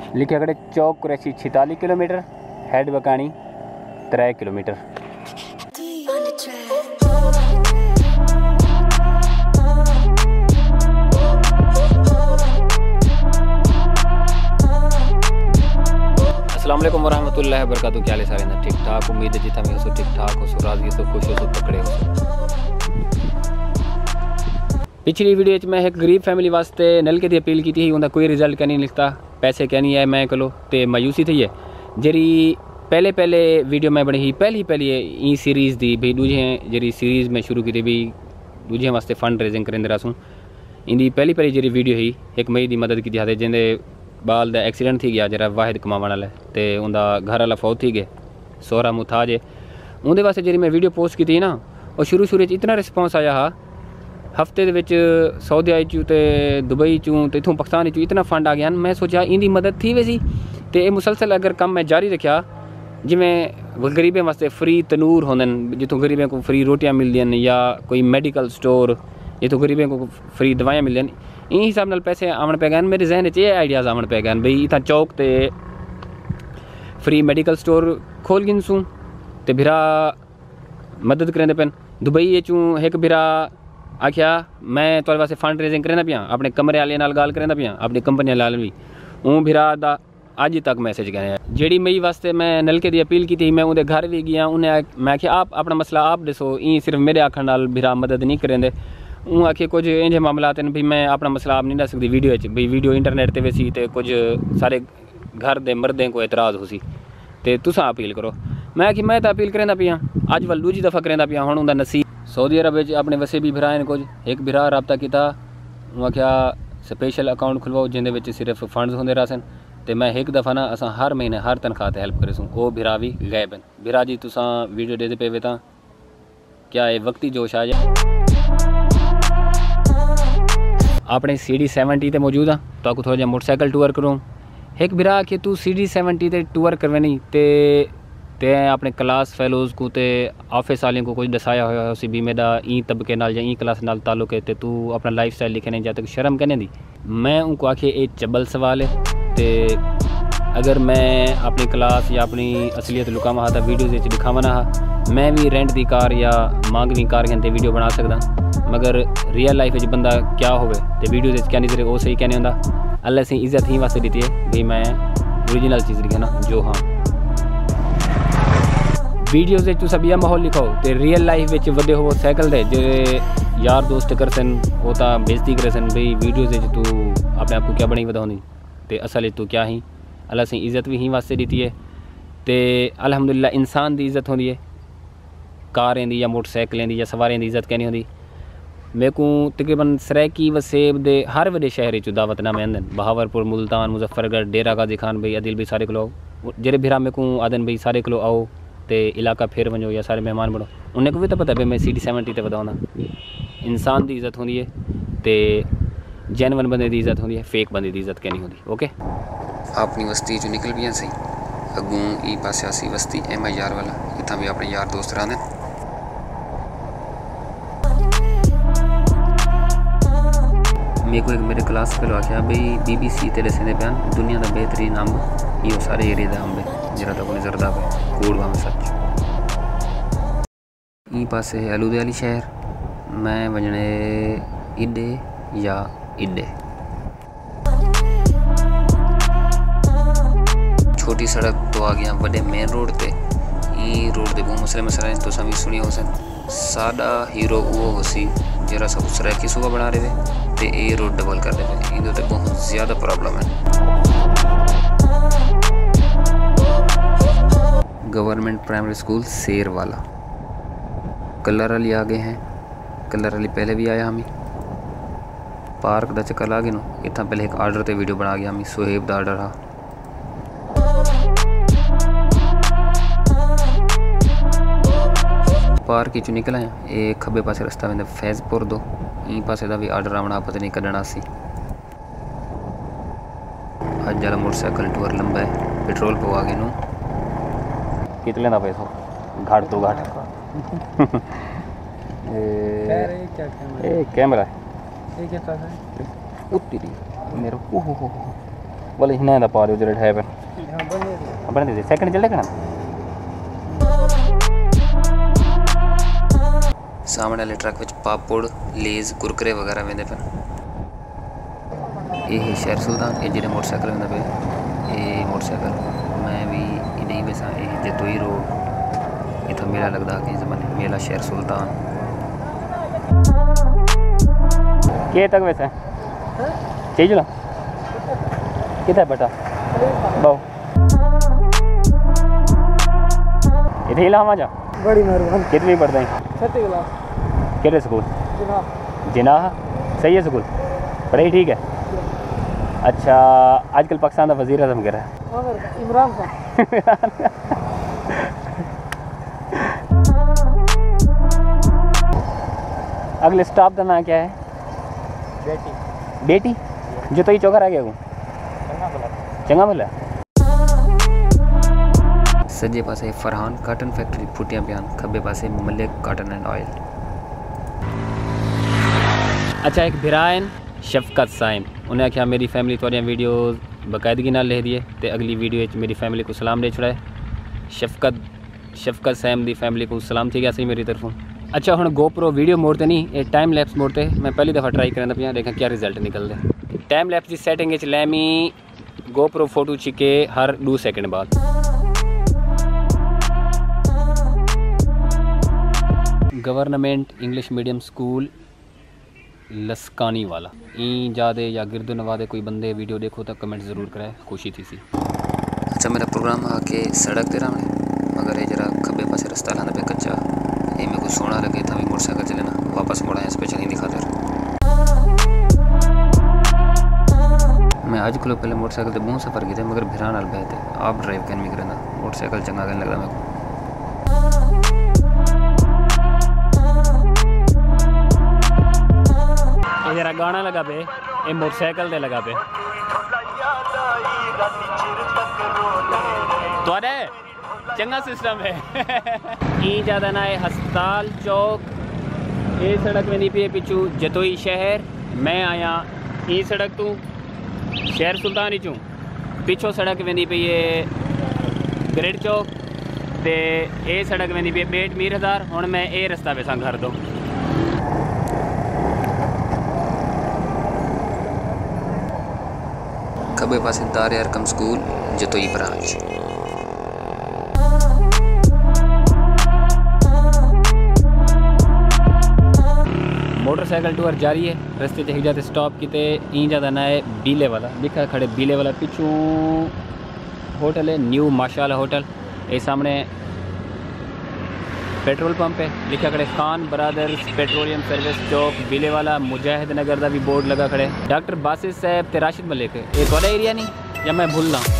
लिखे खड़े चौक Qureshi 46 kilometre, head Bakani 3 kilometre. अस्सलाम वालेकुम वरहमतुल्लाहि वबरकातुहू। क्या हाल है सारे ना? ठीक ठाक, उम्मीद है जितना भी हो ठीक ठाक हो, राजी हो, खुश हो, तकड़े हो। पिछली वीडियो में मैं एक गरीब फैमिली वास्ते नलके की अपील की थी, उनका कोई रिजल्ट क्या नहीं लिखता, पैसे क्या नहीं है मैं कलो तो मायूसी थी है। जी पहले वीडियो मैं बनी पहली ई सीरीज़ दी भाई दूजे जी सीरीज़ में शुरू की थी भी दूजे वास्ते फंड रेजिंग करें रसूँ। इंदी पहली जी वीडियो ही 1 मई की मदद की थी जिंदे बाल का एक्सीडेंट थी गया जरा वाहिद कमाने वाला तो उनका घर वाला फौत थी गए, सोहरा मुथाज है। उनके वास्ते जी मैं वीडियो पोस्ट की थी ना, और शुरू इतना रिस्पॉन्स आया हा। हफ्ते सऊदी चू तो दुबई चू तो इतों पाकिस्तान चू इतना फंड आ गया। मैं सोचा इनकी मदद थी वैसी तो ये मुसलसल अगर कम मैं जारी रखा, जिमें गरीबें वास्ते फ्री तनूर होंगे जितों गरीबें को फ्री रोटियां मिलदियां, या कोई मेडिकल स्टोर जितों गरीबें को फ्री दवाइयां मिलदियां, इन हिसाब नाल पैसे आवन पे गए। मेरे जहन ये आइडियाज़ आवन पे गए भाई इतना चौक तो फ्री मेडिकल स्टोर खोल गिनसूँ तो बिरा मदद करें पेन। दुबई चू एक बिरा आख्या मैं तुहाडे वास्ते फंड रेजिंग करें पिया, अपने कमरे वाले नाल गाल करें पिया, अपनी कंपनी नाल भी। हूँ बिरा दा अज तक मैसेज गए जी मई वास्ते मैं नलके की अपील की थी। मैं उनके घर भी गया, उन्हें मैं आख्या आप अपना मसला आप दसो, ई सिर्फ मेरे आखन नाल बिरा मदद नहीं करेंदे। हूँ आखे कुछ इंजे मामलात हैं भी मैं अपना मसला आप नहीं दस सकती वीडियो भाई वीडियो इंटरनेट पर वैसी तो कुछ सारे घर के मर्दें को एतराज़ हो सी तो तुसा अपील करो। मैं आखी मैं तो अपील करें पिया, अज वाल दूजी दफ़ा करें पिया। हुण उनका नसीब सऊदी अरब अपने वैसे भी भरा हैं कुछ एक भरा रबता किया, आख्या स्पेशल अकाउंट खुलवाओ जिंदे सिर्फ फंड्स होंगे रहसन तो मैं एक दफ़ा ना असा हर महीने हर तनख्वाह हेल्प करेसूँ। वो भरा भी गायब हैं। भरा जी तुसा वीडियो देते पे तो क्या ये वक्ती जोश आ जाए। अपने CD70 तो मौजूद हाँ, तो थोड़ा जहा मोटरसाइकिल टूर करूँ। एक भरा कि तू CD70 ते टूर करवेनी ते अपने क्लास फेलोज़ को ते ऑफिस वाले को कुछ दसाया हो उसी भी मेरा ई तबके नाल या ई क्लास नाल ताल्लुक है तो तू अपना लाइफ स्टाइल लिखे नहीं जाते शर्म कहने दी। मैं उनको आखिए एक चबल सवाल है तो अगर मैं अपनी क्लास या अपनी असलियत लुकावा था वीडियो दिखावा ना, मैं भी रेंट की कार या मांगवी कार कहते वीडियो बना सकता, मगर रियल लाइफ बंदा क्या हो तो वीडियो क्या नहीं वो सही कहने होंगे। अल्लाह से इज्जत ही वास्ते दी है भाई मैं ओरिजिनल चीज़ लिखे ना जो हाँ वीडियोज़ तू सब यह माहौल लिखाओ तो रियल लाइफ वे हो साइकिल दे जो यार दोस्त कर सन वो तो बेइज्जती करे सन भाई वीडियोज़ तू अपने आप को क्या बनी बताओ तो असल तू क्या ही। अल्लाह से इज्जत भी ही वास्ते दी है तो अल्हम्दुलिल्लाह इंसान की इज्जत होती है, कारें की या मोटरसाइकिलें की या सवारें की इज्जत कहनी होती। मेरे को तकरीबन सरैकी वसेब दे हर वड्डे शहर दावतनामे आंदे, बहावरपुर, मुल्तान, मुजफ्फरगढ़, डेरा गाजी खान भाई अदिल भाई सारे को आओ। जेरे भिरा मेरे को आदन भाई सारे को आओ तो इलाका फिर वजो या सारे मेहमान बनो। उन्हें को भी तो पता है मैं CD70 ते बताऊँ। इंसान की इज्जत होती है तो जेनवन बंदे की इज्जत होती है, फेक बंदे की इज्जत क्या नहीं होती। ओके अपनी बस्ती जो निकल भी सही अगू ई पास आसी बस्ती MI यार वाला इतना भी अपने यार दोस्त रहते। मेरे को एक मेरे क्लास फेलो आख्या भाई BBC ते दसेंदे पे दुनिया का बेहतरीन अंब यो सारे एरिया का अंब है जरा तक उन्हें जरदा पे कूड़ में सच। ई पास है अलूदे वाली शहर, मैं वजने इडे या इडे। छोटी सड़क तो आ गया बड़े मेन रोड पे। ई रोड के बहुत मसले मसले तो सभी सुनी हो सन। सादा हीरो वो होसी जरा सब सरैकी सुबह बना रहे थे तो ये रोड डबल कर रहे इन तो बहुत ज़्यादा प्रॉब्लम है। गवर्नमेंट प्राइमरी स्कूल शेर वाला कलर वाली आ गए हैं। कलर वाली पहले भी आया हमें पार्क का चक्कर ला गए नो। इतना पहले एक आर्डर ते वीडियो बना गया हमें सुहेब का आर्डर हा। पार्क चू निकला है ये खब्बे पासे रास्ता वेंदे फैजपुर दो ई पासे का भी आर्डर आवना पता नहीं कढ़ना सी। अज वाला मोटरसाइकिल टूर लंबा है पेट्रोल पवा गए नो कितने का पैसा घाट तो घाट कैमरा है उत्तरी मेरे बोले हिना दा पा जो रेट है पर बने दे सेकंड चल देखना सामने वाले ट्रक विच पापड़ लेज कुरकुरे वगैरह वेंदे पे ये शेर सुल्तान ये जेडे मोटरसाइकिल वेंदे पे ये मोटरसाइकिल मैं भी नहीं वैसा ये जतोई रोड इतना मेला लगता कि जमाने मेला शेर सुल्तान के तक वैसे चाहिए लो कितना बेटा बहु इधर ही लामा जा बड़ी मेहरबानी कितनी पढ़ते हैं 6वीं क्लास किहड़े स्कूल जनाब जिनाह सही है स्कूल पढ़ाई ठीक है अच्छा आजकल पाकिस्तान का वज़ीर आज़म कह रहा है इमरान खान अगले स्टॉप का नाम क्या है बेटी बेटी जो तो ही चौका रह गया वो चंगा भला सज्जे पासे फरहान काटन फैक्ट्री फुटियां बयान खब्बे पासे मलिक काटन एंड ऑयल। अच्छा एक भिरायन शफकत साइम उन्हें आख्या मेरी फैमिली थोड़ियां वीडियो बाकायदगी नाल लिख दिए तो अगली वीडियो मेरी फैमिली को सलाम दे छुड़ाए शफकत साइम दी फैमिली को सलाम थी गया सही मेरी तरफों। अच्छा हुण गोप्रो वीडियो मोड ते नहीं ये टाइम लैप्स मोड ते मैं पहली दफ़ा ट्राई करना पिया देखा क्या रिजल्ट निकलते टाइम लैप्स की सैटिंग लैमी गोप्रो फोटो छिके हर 2 सेकंड बाद। Government English medium school Laskani वाला ई जादे या गिरदो नवादे कोई बंदे वीडियो देखो तो कमेंट ज़रूर कराए खुशी थी सी। अच्छा मेरा प्रोग्राम आके सड़क ते रहने मगर ये जरा खब्बे पासे रास्ता लाना पे कच्चा ये मेरे को सोना लगे था मोटरसाइकिल चलेना वापस मुड़ा है स्पेशल नहीं दिखा दे मैं आज को पहले मोटरसाइकिल से बहुत सफ़र किए थे मगर भिरान वाल बह थे आप ड्राइव करने में करना मोटरसाइकिल चंगा करने लगता मेरे को। जरा गाना लगा पे ये मोटरसाइकिल दे लगा पे तो चंगा सिस्टम है ई ज़्यादा ना है हस्पताल चौक ये सड़क में नहीं पे पिछू जतोई शहर मैं आया ई सड़क तू शहर सुल्तान ही चूँ पिछो सड़क में नहीं पे ये ग्रेड चौक ते ये सड़क में नहीं पे बेट मीर हज़ार हुण मैं ये रस्ता पे सा घर दो खब्बे पासे दार Arqam school Jatoi branch. Motorcycle tour जारी है रस्ते से जाते स्टॉप किते ई ज़्यादा ना है बीले वाला दिखा खड़े बीले वाला पिछू होटल है न्यू माशाल्लाह होटल ये सामने पेट्रोल पंप है लिखा खड़े खान ब्रदर्स पेट्रोलियम सर्विस चौक बीले वाला मुजाहिद नगर का भी बोर्ड लगा खड़े डॉक्टर बासित साहब ते राशिद मलिक ये थोड़ा एरिया नहीं या मैं भूल रहा